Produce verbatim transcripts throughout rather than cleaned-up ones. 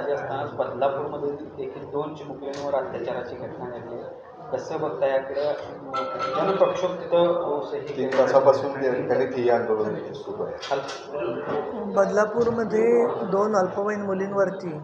ताजी असतानाच बदलापूरमध्ये देखील दोन चिमुकल्यांवर अत्याचाराची घटना घडली. कसं बघता याकडे जनप्रक्षोभ तिथं तीन तासापासून त्या ठिकाणी ठिय्या आंदोलन सुरू आहे. बदलापूरमध्ये दोन अल्पवयीन मुलींवरती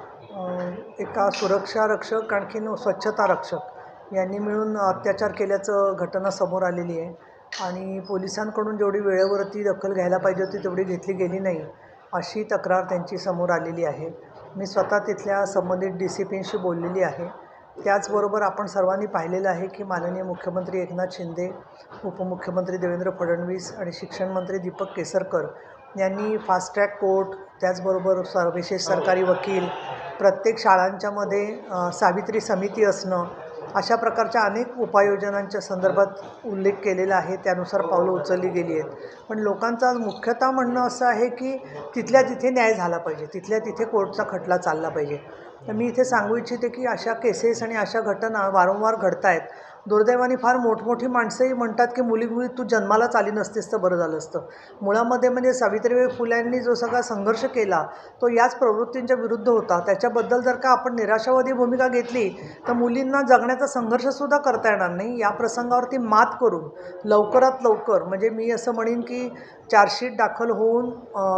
एका सुरक्षा रक्षक आणखीन स्वच्छता रक्षक यांनी मिळून अत्याचार केल्याचं घटना समोर आलेली आहे आणि पोलिसांकडून जेवढी वेळेवरती दखल घ्यायला पाहिजे होती तेवढी घेतली गेली नाही अशी तक्रार त्यांची समोर आलेली आहे. मी स्वतः तिथल्या संबंधित डी सी पींशी बोललेली आहे. त्याचबरोबर आपण सर्वांनी पाहिलेलं आहे की माननीय मुख्यमंत्री एकनाथ शिंदे, उपमुख्यमंत्री देवेंद्र फडणवीस आणि शिक्षण मंत्री दीपक केसरकर यांनी फास्ट ट्रॅक कोर्ट, त्याचबरोबर स विशेष सरकारी वकील, प्रत्येक शाळांच्यामध्ये सावित्री समिती असणं, अशा प्रकारच्या अनेक उपाययोजनांच्या संदर्भात उल्लेख केलेला आहे. त्यानुसार पावलं उचलली गेली आहेत. पण लोकांचं आज मुख्यतः म्हणणं असं आहे की तिथल्या तिथे न्याय झाला पाहिजे, तिथल्या तिथे कोर्टचा खटला चालला पाहिजे. तर मी इथे सांगू इच्छिते की अशा केसेस आणि अशा घटना वारंवार घडत आहेत. दुर्दैवाने फार मोठमोठी माणसंही म्हणतात की मुली मुली तू जन्मालाच आली नसतीस तर बरं झालं असतं. मुळामध्ये म्हणजे सावित्रीबाई फुल्यांनी जो सगळा संघर्ष केला तो याच प्रवृत्तींच्या विरुद्ध होता. त्याच्याबद्दल जर का आपण निराशावादी भूमिका घेतली तर मुलींना जगण्याचा संघर्षसुद्धा करता येणार नाही. या प्रसंगावरती मात करून लवकरात लवकर, म्हणजे मी असं म्हणेन की चार्जशीट दाखल होऊन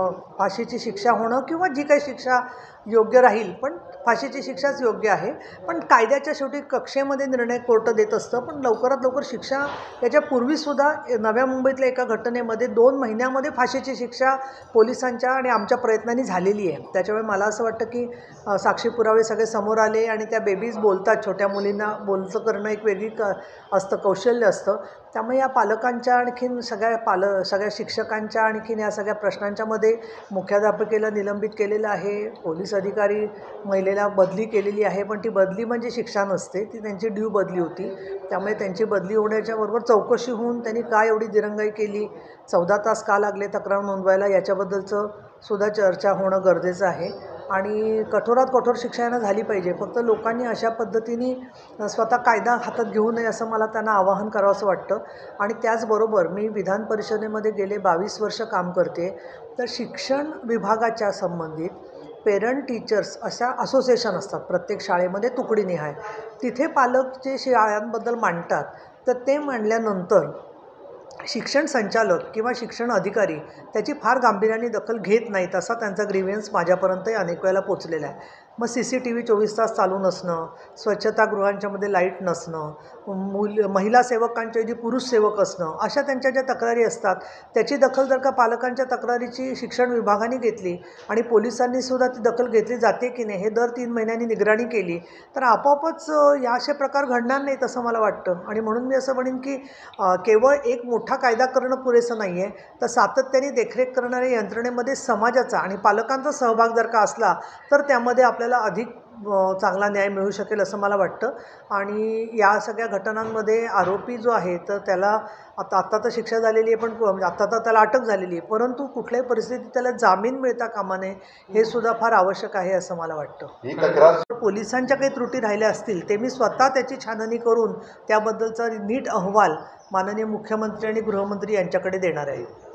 फाशीची शिक्षा होणं किंवा जी काही शिक्षा योग्य राहील, पण फाशीची शिक्षाच योग्य आहे. पण कायद्याच्या शेवटी कक्षेमध्ये निर्णय कोर्ट देत असतं. पण लवकरात लवकर शिक्षा, याच्यापूर्वीसुद्धा नव्या मुंबईतल्या एका घटनेमध्ये दोन महिन्यामध्ये फाशीची शिक्षा पोलिसांच्या आणि आमच्या प्रयत्नांनी झालेली आहे. त्याच्यामुळे मला असं वाटतं की साक्षी पुरावे सगळे समोर आले आणि त्या बेबीज बोलतात. छोट्या मुलींना बोलचं करणं एक वेगळी क असतं कौशल्य असतं. त्यामुळे या पालकांच्या आणखीन सगळ्या पाल सगळ्या शिक्षकांच्या आणखीन या सगळ्या प्रश्नांच्यामध्ये मुख्याध्यापिकेला निलंबित केलेलं आहे. पोलीस अधिकारी महिलेला बदली केलेली आहे, पण ती बदली म्हणजे शिक्षा नसते, ती त्यांची ड्यू बदली होती. त्यामुळे त्यांची बदली होण्याच्या बरोबर चौकशी होऊन त्यांनी का एवढी दिरंगाई केली, चौदा तास का लागले तक्रार नोंदवायला, याच्याबद्दलचं सुद्धा चर्चा होणं गरजेचं आहे. आणि कठोरात कठोर शिक्षा यांना झाली पाहिजे. फक्त लोकांनी अशा पद्धतीने स्वतः कायदा हातात घेऊ नये असं मला त्यांना आवाहन करावं असं वाटतं. आणि त्याचबरोबर मी विधान परिषदेमध्ये गेले बावीस वर्ष काम करते. तर शिक्षण विभागाच्या संबंधित पेरंट टीचर्स अशा असोसिएशन असतात प्रत्येक शाळेमध्ये तुकडीनिहाय. तिथे पालक जे शाळांबद्दल मांडतात तर ते मांडल्यानंतर शिक्षण संचालक किंवा शिक्षण अधिकारी त्याची फार गांभीर्याने दखल घेत नाहीत. असा त्यांचा ग्रीव्हन्स माझ्यापर्यंतही अनेक वेळेला पोचलेला आहे. मग सी सी टी व्ही चोवीस तास चालू नसणं, स्वच्छतागृहांच्यामध्ये लाईट नसणं, मूल महिला सेवकांच्या जी पुरुष सेवक असणं, अशा त्यांच्या ज्या तक्रारी असतात त्याची दखल जर का पालकांच्या तक्रारीची शिक्षण विभागाने घेतली आणि पोलिसांनीसुद्धा ती दखल घेतली जाते की नाही हे दर तीन महिन्यांनी निगराणी केली तर आपोआपच या असे प्रकार घडणार नाहीत असं मला वाटतं. आणि म्हणून मी असं म्हणेन की केवळ एक मोठा कायदा करणं पुरेसं नाही आहे, तर सातत्याने देखरेख करणाऱ्या यंत्रणेमध्ये समाजाचा आणि पालकांचा सहभाग जर का असला तर त्यामध्ये आपल्याला अधिक चांगला न्याय मिळू शकेल असं मला वाटतं. आणि या सगळ्या घटनांमध्ये आरोपी जो आहे तर त्याला आता आत्ता तर शिक्षा झालेली आहे, पण आत्ता तर त्याला अटक झालेली आहे, परंतु कुठल्याही परिस्थितीत त्याला जामीन मिळता कामा नये हे सुद्धा फार आवश्यक आहे असं मला वाटतं. ही तक्रार पोलिसांच्या काही त्रुटी राहिल्या असतील ते मी स्वतः त्याची छाननी करून त्याबद्दलचा नीट अहवाल माननीय मुख्यमंत्री आणि गृहमंत्री यांच्याकडे देणार आहे.